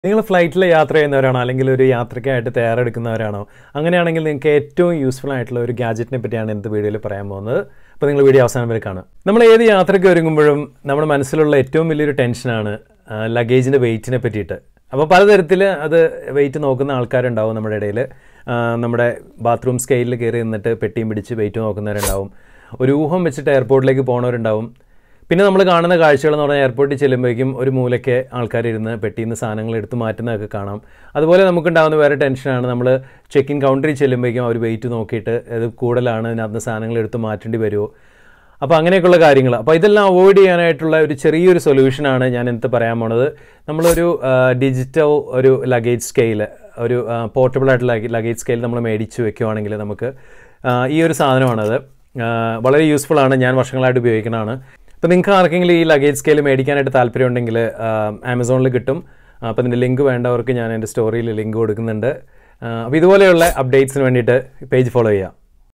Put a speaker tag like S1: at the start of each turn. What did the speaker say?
S1: നിങ്ങൾ ഫ്ലൈറ്റിൽ യാത്ര ചെയ്യുന്നവരാണോ അല്ലെങ്കിൽ ഒരു യാത്രയ്ക്കായിട്ട് തയ്യാറെടുക്കുന്നവരാണോ? അങ്ങനെയാണെങ്കിൽ നിങ്ങൾക്ക് ഏറ്റവും യൂസ്ഫുൾ ആയിട്ടുള്ള ഒരു ഗാഡ്ജറ്റിനെ പറ്റിയാണ് ഇന്നത്തെ വീഡിയോയിൽ പറയാൻ പോകുന്നത്. അപ്പോൾ നിങ്ങൾ വീഡിയോ അവസാനം വരെ കാണും. നമ്മൾ ഏത് യാത്രയ്ക്ക് ഒരുങ്ങുമ്പോഴും നമ്മുടെ മനസ്സിലുള്ള ഏറ്റവും വലിയൊരു ടെൻഷനാണ് ലഗേജിൻ്റെ വെയിറ്റിനെ പറ്റിയിട്ട്. അപ്പോൾ പലതരത്തിൽ അത് വെയിറ്റ് നോക്കുന്ന ആൾക്കാരുണ്ടാവും നമ്മുടെ ഇടയിൽ. നമ്മുടെ ബാത്റൂം സ്കെയിലിൽ കയറി നിന്നിട്ട് പെട്ടിയും പിടിച്ച് വെയിറ്റ് നോക്കുന്നവരുണ്ടാവും. ഒരു ഊഹം വെച്ചിട്ട് എയർപോർട്ടിലേക്ക് പോകുന്നവരുണ്ടാവും. പിന്നെ നമ്മൾ കാണുന്ന കാഴ്ചകളെന്ന് പറഞ്ഞാൽ എയർപോർട്ടിൽ ചെല്ലുമ്പോഴേക്കും ഒരു മൂലയ്ക്ക് ആൾക്കാരിരുന്ന് പെട്ടിയിൽ നിന്ന് സാധനങ്ങൾ എടുത്ത് മാറ്റുന്നതൊക്കെ കാണാം. അതുപോലെ നമുക്കുണ്ടാകുന്ന വേറെ ടെൻഷനാണ് നമ്മൾ ചെക്ക് ഇൻ കൗണ്ടറിൽ ചെല്ലുമ്പോഴേക്കും അവർ വെയിറ്റ് നോക്കിയിട്ട് ഇത് കൂടുതലാണ്, ഇതിനകത്ത് സാധനങ്ങൾ എടുത്ത് മാറ്റേണ്ടി വരുമോ, അപ്പോൾ അങ്ങനെയൊക്കെയുള്ള കാര്യങ്ങൾ. അപ്പോൾ ഇതെല്ലാം അവോയ്ഡ് ചെയ്യാനായിട്ടുള്ള ഒരു ചെറിയൊരു സൊല്യൂഷനാണ് ഞാൻ ഇന്നത്തെ പറയാൻ പോണത്. നമ്മളൊരു ഡിജിറ്റൽ ഒരു ലഗേജ് സ്കെയിൽ, ഒരു പോർട്ടബിൾ ആയിട്ടുള്ള ലഗേജ് സ്കെയിൽ നമ്മൾ മേടിച്ച് വെക്കുകയാണെങ്കിൽ നമുക്ക് ഈ ഒരു സാധനമാണത്. വളരെ യൂസ്ഫുള്ളാണ്, ഞാൻ വർഷങ്ങളായിട്ട് ഉപയോഗിക്കുന്നതാണ്. അപ്പോൾ നിങ്ങൾക്ക് ആർക്കെങ്കിലും ഈ ലഗേജ് സ്കെയിൽ മേടിക്കാനായിട്ട് താല്പര്യമുണ്ടെങ്കിൽ ആമസോണിൽ കിട്ടും. അപ്പോൾ ഇതിൻ്റെ ലിങ്ക് വേണ്ടവർക്ക് ഞാൻ എൻ്റെ സ്റ്റോറിയിൽ ലിങ്ക് കൊടുക്കുന്നുണ്ട്. അപ്പോൾ ഇതുപോലെയുള്ള അപ്ഡേറ്റ്സിന് വേണ്ടിയിട്ട് പേജ് ഫോളോ ചെയ്യാം.